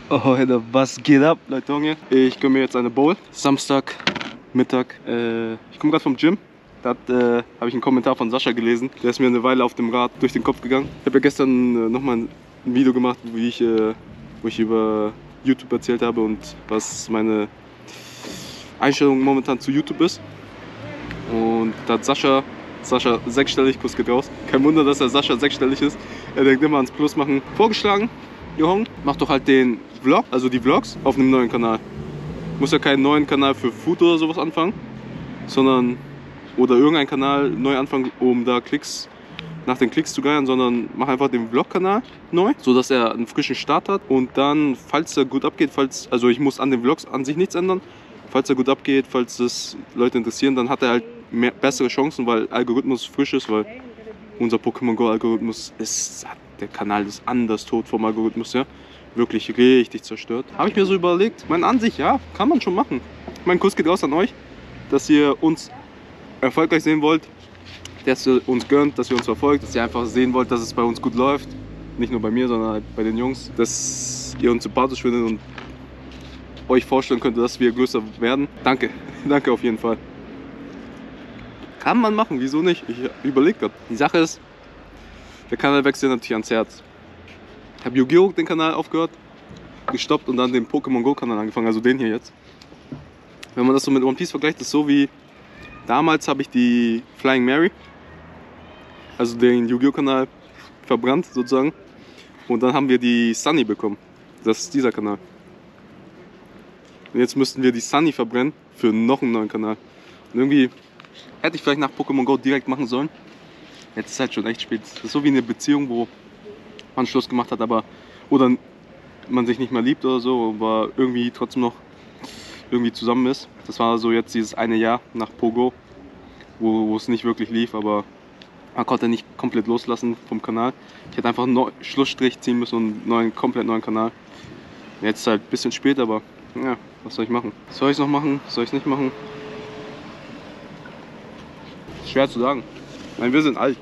Oh, Alter, was geht ab, Leute? Ich gönne mir jetzt eine Bowl. Samstag, Mittag. Ich komme gerade vom Gym. Da habe ich einen Kommentar von Sascha gelesen. Der ist mir eine Weile auf dem Rad durch den Kopf gegangen. Ich habe ja gestern nochmal ein Video gemacht, wo ich über YouTube erzählt habe und was meine Einstellung momentan zu YouTube ist. Und da hat Sascha sechsstellig, Kuss geht raus. Kein Wunder, dass er Sascha sechsstellig ist. Er denkt immer ans Plus machen. Vorgeschlagen, Johann, mach doch halt den Vlog, also die Vlogs, auf einem neuen Kanal. Muss ja keinen neuen Kanal für Food oder sowas anfangen, sondern oder irgendeinen Kanal neu anfangen, um da nach den Klicks zu geiern, sondern mach einfach den Vlog-Kanal neu, so dass er einen frischen Start hat und dann, falls er gut abgeht, also ich muss an den Vlogs an sich nichts ändern, falls er gut abgeht, falls das Leute interessieren, dann hat er halt bessere Chancen, weil Algorithmus frisch ist, weil unser Pokémon Go Algorithmus ist, der Kanal ist anders tot vom Algorithmus, ja, wirklich richtig zerstört. Habe ich mir so überlegt, meine Ansicht, ja, kann man schon machen. Mein Kuss geht raus an euch, dass ihr uns erfolgreich sehen wollt, dass ihr uns gönnt, dass ihr uns verfolgt, dass ihr einfach sehen wollt, dass es bei uns gut läuft. Nicht nur bei mir, sondern halt bei den Jungs. Dass ihr uns sympathisch findet und euch vorstellen könnt, dass wir größer werden. Danke, danke auf jeden Fall. Kann man machen, wieso nicht? Ich überlege gerade. Die Sache ist, der Kanal wächst ja natürlich ans Herz. Ich habe Yu-Gi-Oh! Den Kanal aufgehört, gestoppt und dann den Pokémon Go Kanal angefangen, also den hier jetzt. Wenn man das so mit One Piece vergleicht, ist so wie damals habe ich die Flying Mary, also den Yu-Gi-Oh! Kanal, verbrannt sozusagen. Und dann haben wir die Sunny bekommen. Das ist dieser Kanal. Und jetzt müssten wir die Sunny verbrennen für noch einen neuen Kanal. Und irgendwie hätte ich vielleicht nach Pokémon Go direkt machen sollen. Jetzt ist halt schon echt spät. Das ist so wie eine Beziehung, wo man Schluss gemacht hat, aber oder man sich nicht mehr liebt oder so, aber irgendwie trotzdem noch irgendwie zusammen ist. Das war so jetzt dieses eine Jahr nach Pogo, wo es nicht wirklich lief, aber man konnte nicht komplett loslassen vom Kanal. Ich hätte einfach einen Schlussstrich ziehen müssen und einen komplett neuen Kanal. Jetzt ist halt ein bisschen spät, aber ja, was soll ich machen? Soll ich es noch machen? Soll ich es nicht machen? Schwer zu sagen. Nein, wir sind alt.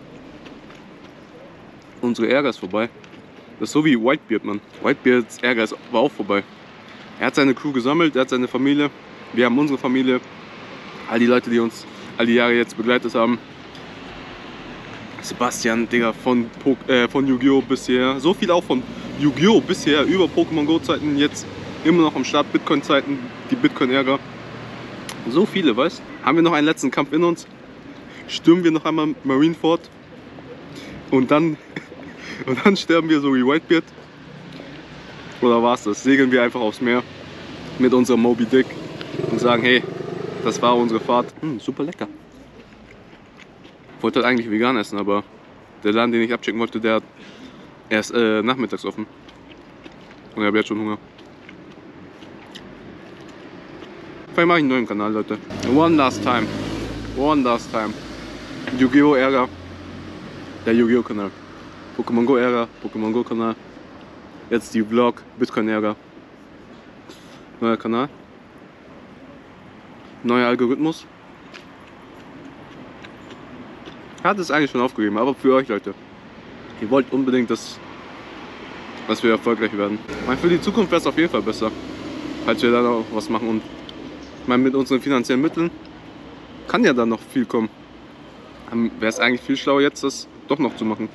Unsere Ärger ist vorbei. Das ist so wie Whitebeard, Mann. Whitebeards Ärger war auch vorbei. Er hat seine Crew gesammelt, er hat seine Familie. Wir haben unsere Familie. All die Leute, die uns all die Jahre jetzt begleitet haben. Sebastian, Digga, von Yu-Gi-Oh! Bisher. So viel auch von Yu-Gi-Oh! Bisher über Pokémon Go Zeiten, jetzt immer noch am Start, Bitcoin Zeiten, die Bitcoin Ärger. So viele, weißt? Haben wir noch einen letzten Kampf in uns? Stürmen wir noch einmal Marineford? Und dann sterben wir so wie Whitebeard? Oder war's das? Segeln wir einfach aufs Meer mit unserem Moby Dick und sagen, hey, das war unsere Fahrt. Super lecker. Ich wollte halt eigentlich vegan essen, aber der Laden, den ich abchecken wollte, der hat erst nachmittags offen. Und ich habe jetzt schon Hunger. Vielleicht mache ich einen neuen Kanal, Leute. One last time. One last time. Yu-Gi-Oh! Ärger. Der Yu-Gi-Oh! Kanal. Pokémon Go Ärger. Pokémon Go Kanal. Jetzt die Vlog. Bitcoin Ärger. Neuer Kanal. Neuer Algorithmus. Hat es eigentlich schon aufgegeben, aber für euch, Leute. Ihr wollt unbedingt, dass wir erfolgreich werden. Ich meine, für die Zukunft wäre es auf jeden Fall besser, falls wir da noch was machen. Und ich meine, mit unseren finanziellen Mitteln kann ja dann noch viel kommen. Wäre es eigentlich viel schlauer, jetzt das doch noch zu machen.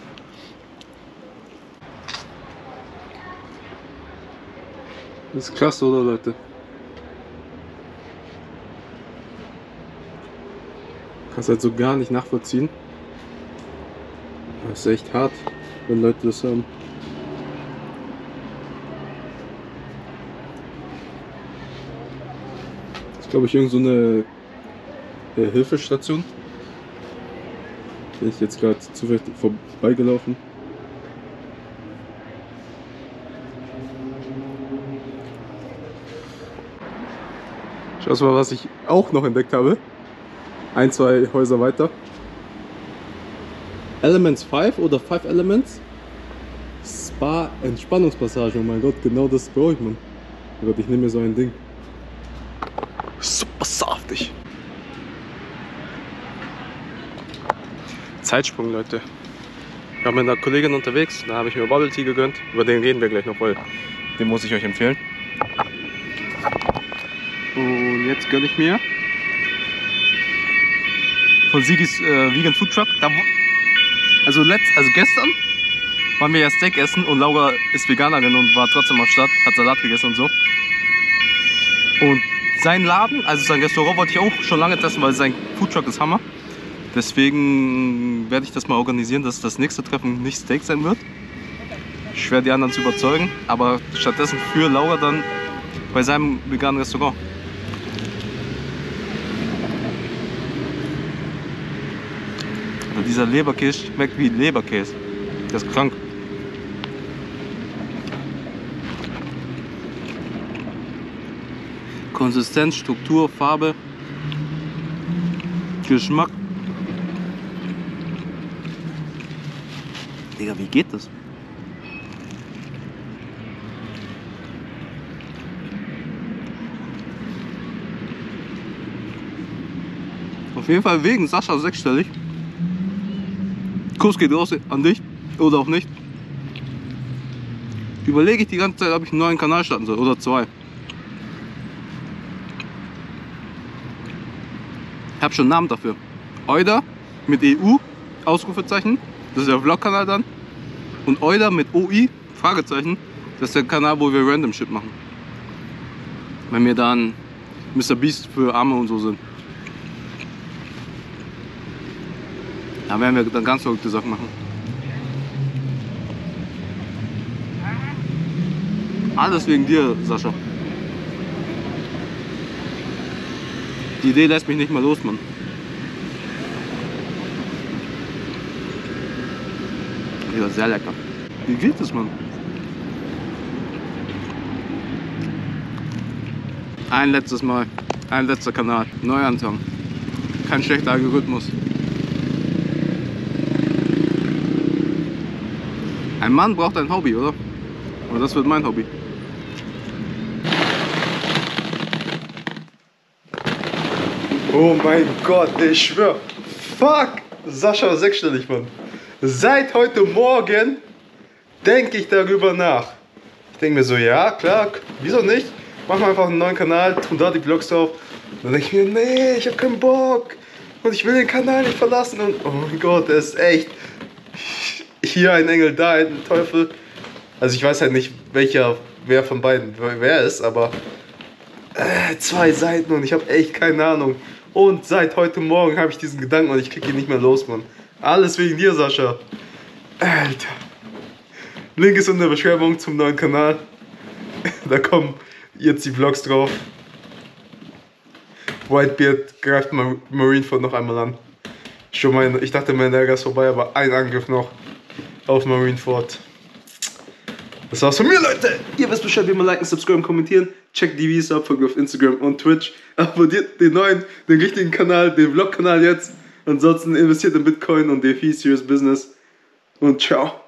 Das ist klasse, oder, Leute? Kannst halt so gar nicht nachvollziehen. Das ist echt hart, wenn Leute das haben. Das ist, glaube ich, irgend so eine Hilfestation. Bin ich jetzt gerade zufällig vorbeigelaufen. Schau mal, was ich auch noch entdeckt habe. Ein, zwei Häuser weiter. Elements 5 oder 5 Elements? Spa Entspannungspassage. Oh mein Gott, genau das brauche ich, Mann. Oh Gott, ich nehme mir so ein Ding. Super saftig. Zeitsprung, Leute. Ich war mit einer Kollegin unterwegs, da habe ich mir Bubble Tea gegönnt. Über den reden wir gleich noch, weil Den muss ich euch empfehlen. Und jetzt gönne ich mir von Sigis Vegan Food Truck. Also gestern waren wir ja Steak essen und Laura ist Veganerin und war trotzdem am Start, hat Salat gegessen und so. Und sein Laden, also sein Restaurant, wollte ich auch schon lange testen, weil sein Food Truck ist Hammer. Deswegen werde ich das mal organisieren, dass das nächste Treffen nicht Steak sein wird. Ich werde die anderen zu überzeugen, aber stattdessen für Laura dann bei seinem veganen Restaurant. Und dieser Leberkäse schmeckt wie Leberkäse. Der ist krank. Konsistenz, Struktur, Farbe, Geschmack. Digga, wie geht das? Auf jeden Fall wegen Sascha sechsstellig. Kuss geht raus an dich oder auch nicht. Überlege ich die ganze Zeit, ob ich einen neuen Kanal starten soll oder zwei. Ich habe schon einen Namen dafür. Euda mit EU, Ausrufezeichen, das ist der Vlog-Kanal dann. Und Euda mit OI, Fragezeichen, das ist der Kanal, wo wir Random Shit machen. Wenn wir dann Mr. Beast für Arme und so sind. Da werden wir dann ganz verrückte Sachen machen. Alles wegen dir, Sascha. Die Idee lässt mich nicht mal los, Mann. Ja, sehr lecker. Wie geht es, Mann? Ein letztes Mal. Ein letzter Kanal. Neuanfang. Kein schlechter Algorithmus. Ein Mann braucht ein Hobby, oder? Und das wird mein Hobby. Oh mein Gott, ich schwör. Fuck! Sascha war sechsstellig, Mann. Seit heute Morgen denke ich darüber nach. Ich denke mir so, ja, klar, wieso nicht? Machen wir einfach einen neuen Kanal, tun da die Vlogs drauf. Dann denke ich mir, nee, ich hab keinen Bock. Und ich will den Kanal nicht verlassen. Und oh mein Gott, der ist echt. Hier ein Engel, da ein Teufel. Also ich weiß halt nicht, wer von beiden wer ist, aber zwei Seiten und ich habe echt keine Ahnung. Und seit heute Morgen habe ich diesen Gedanken und ich krieg ihn nicht mehr los, Mann. Alles wegen dir, Sascha. Alter. Link ist in der Beschreibung zum neuen Kanal. Da kommen jetzt die Vlogs drauf. Whitebeard greift Marineford noch einmal an. Ich dachte, mein Ärger ist vorbei, aber ein Angriff noch auf Marineford. Das war's von mir, Leute. Ihr wisst Bescheid, wie man liken, subscriben, kommentieren. Checkt die Videos ab, folgt mir auf Instagram und Twitch. Abonniert den richtigen Kanal, den Vlog-Kanal jetzt. Ansonsten investiert in Bitcoin und DeFi, Serious Business. Und ciao.